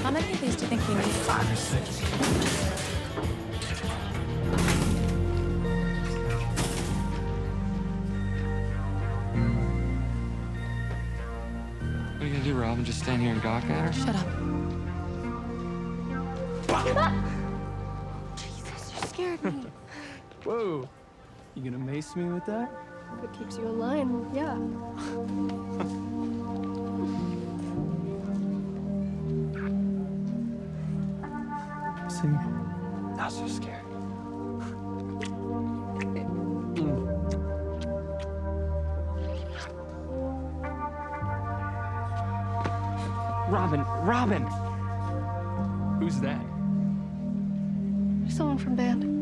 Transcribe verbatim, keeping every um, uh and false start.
How many of these do you think we need? Five or six. What are you gonna do, Robin? Just stand here and gawk at her? Shut up. Jesus, you scared me. Whoa. You gonna mace me with that? If it keeps you in line, yeah. See? Not so scared. Robin, Robin! Who's that? Someone from band.